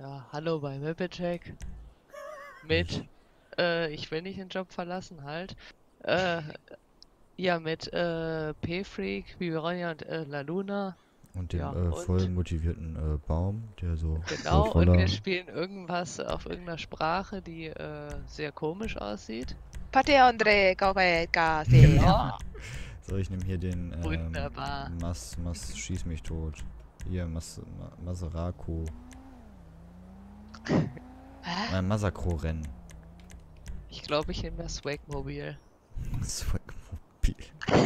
Ja, hallo bei Mappacheck mit, ich will nicht den Job verlassen, halt. Äh, ja, mit, P-Freak, Vibrania und La Luna. Und dem Ja, voll und motivierten Baum, der so voll genau, und wir voller. spielen irgendwas auf irgendeiner Sprache, die, sehr komisch aussieht. Pate Andre Kaukase. Ja, So, ich nehme hier den wunderbar. Schieß mich tot. Hier, Masarako. Hä? Masakro-Rennen. Ich glaube, ich nehme das Swagmobil. Swagmobil.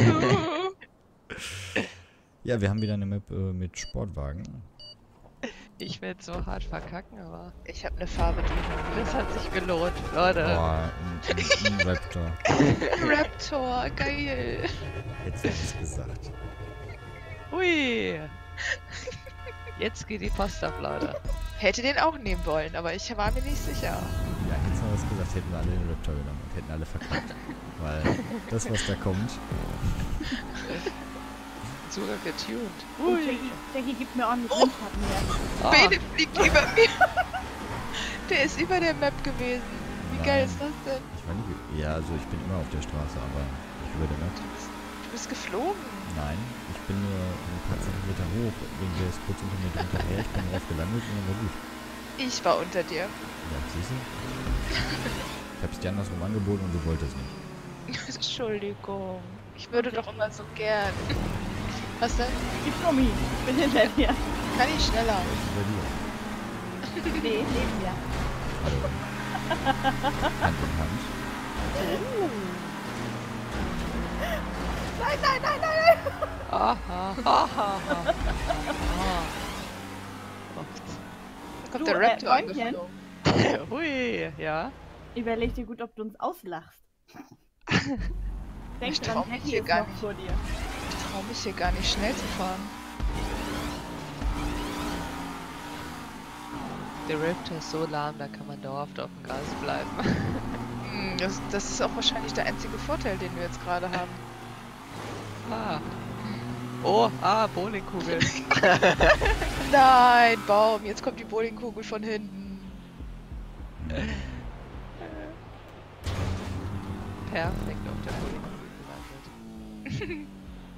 Ja, wir haben wieder eine Map mit Sportwagen. Ich werde so hart verkacken, aber Ich habe eine Farbe drin. das hat sich gelohnt, Leute. Boah, ein Raptor. Raptor, geil. Hättest du nichts gesagt. Hui. Jetzt geht die Post ab, Leute. Hätte den auch nehmen wollen, aber ich war mir nicht sicher. Ja, hättest du was gesagt, hätten wir alle den Raptor genommen und hätten alle verkackt. Weil das, was da kommt. Sogar getuned. Und Jackie gibt mir ordentlich Windschatten her. Ah, Bene fliegt über mir. Der ist über der Map gewesen. Wie geil Nein. ist das denn? Ich war nie. Ja, also ich bin immer auf der Straße, aber nicht über der Map. Du bist geflogen. Nein, ich bin nur ein paar Zentimeter hoch. Irgendwie ist kurz unter mir drunter her. Ich bin drauf gelandet und dann war gut. Ich war unter dir. Ja, siehst du? Ich hab's dir andersrum angeboten und du wolltest nicht. Entschuldigung. Ich würde doch immer so gern. Was denn? Gib Gummi, ich bin hinter dir. Kann ich schneller? Bei dir. Nee, neben mir. Hallo. Hand in Hand. Nein, nein, nein, nein, nein! aha, aha, aha. Da kommt Du, der Raptor Freundchen? angeflogen. Hui, ja. Überleg dir gut, ob du uns auslachst. Denk Ich dran, trau mich Jackie hier ist gar noch nicht. vor dir. Ich traue mich hier gar nicht schnell zu fahren. Der Raptor ist so lahm, da kann man dauerhaft auf dem Gas bleiben. Das ist auch wahrscheinlich der einzige Vorteil, den wir jetzt gerade haben. Ah. Oh, Bowlingkugel. Nein, Baum, jetzt kommt die Bowlingkugel von hinten. Perfekt auf der Bowlingkugel gelandet.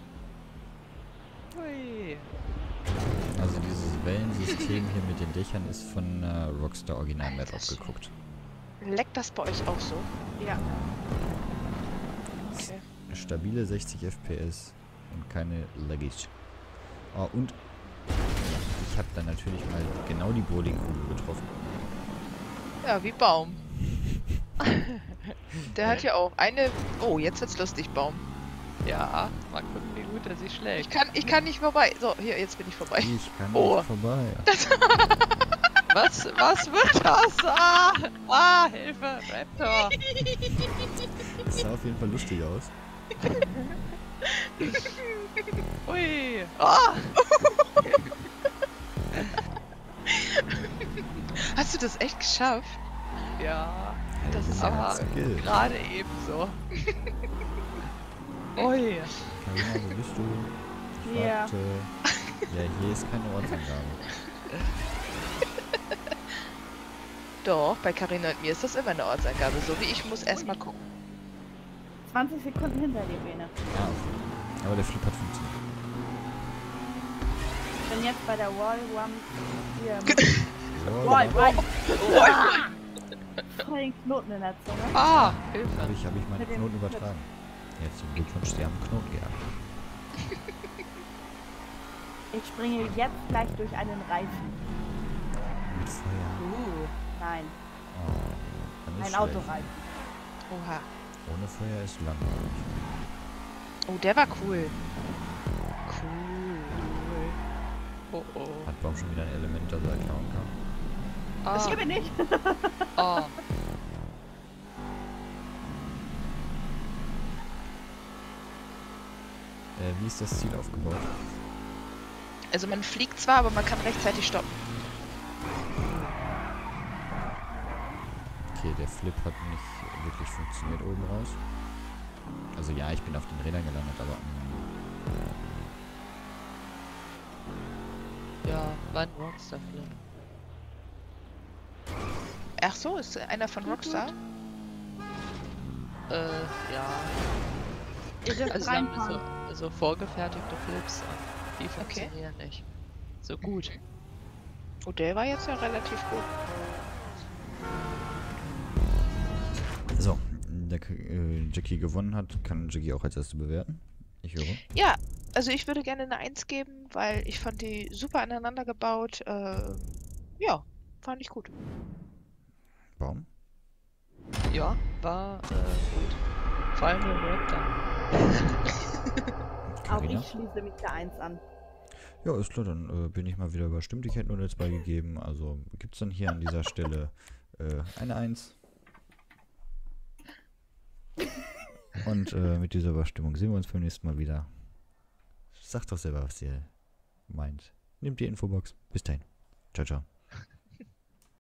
Hui. Also dieses Wellensystem hier mit den Dächern ist von Rockstar Original Map Alter abgeguckt. Leckt das bei euch auch so? Ja. Okay. Stabile 60 FPS und keine Laggies. Oh, und ich habe dann natürlich mal genau die Bowlingkugel getroffen. Ja, wie Baum. Der hat ja auch eine... Oh, jetzt wird's lustig, Baum. Ja, mal gucken, wie gut er sich schlägt. Ich kann nicht vorbei. So, hier, jetzt bin ich vorbei. Ich kann Oh. nicht vorbei. Was wird das? Hilfe, Raptor. Das sah auf jeden Fall lustig aus. Hui. Hast du das echt geschafft? Ja, Das ist aber ja Skill. gerade eben so. Ui. Carina, wo bist du? Ich Hier. warte. Ja, hier ist keine Ortsangabe. Doch, bei Carina und mir ist das immer eine Ortsangabe. So wie ich muss erstmal gucken. 20 Sekunden hinter dir, Bene. Ah, okay. Aber der Flip hat funktioniert. Ich bin jetzt bei der Wall One hier. So, Wall, genau. Wall. Voll den Knoten in der Zunge. Hilfe. Hab ich meinen Mit dem Knoten Flip. übertragen. Herzlichen Glückwunsch, Sie haben einen Knoten gehabt. Ich springe jetzt gleich durch einen Reifen. Mit Feuer. Nein, Oh, dann ist ein schlecht. Autoreifen. Oha. Ohne Feuer ist langweilig. Oh, der war cool. Oh oh. Hat Baum schon wieder ein Element, das er klauen kann? Das hier bin ich. Oh. Wie ist das Ziel aufgebaut? Also man fliegt zwar, aber man kann rechtzeitig stoppen. Okay, der Flip hat nicht wirklich funktioniert oben raus. Also ja, ich bin auf den Rädern gelandet, aber... Ja, war ein Rockstar-Flip. Ach so, ist einer von Rockstar? Ja. Ihr dürft Also sie haben reinfahren. so vorgefertigte Flips. Die funktionieren nicht so gut. Oh, der war jetzt ja relativ gut. So, Jackie gewonnen hat, kann Jackie auch als erste bewerten. Ich höre. Ja, also ich würde gerne eine 1 geben, weil ich fand die super aneinander gebaut. Ja, fand ich gut. Warum? Ja, war gut. Vor allem der Raptor. Auch Carina? ich schließe mich der 1 an. Ja, ist klar, dann bin ich mal wieder überstimmt. Ich hätte nur eine 2 gegeben. Also gibt es dann hier an dieser Stelle eine 1. Und mit dieser Überstimmung sehen wir uns beim nächsten Mal wieder. Sagt doch selber, was ihr meint. Nehmt die Infobox. Bis dahin. Ciao, ciao.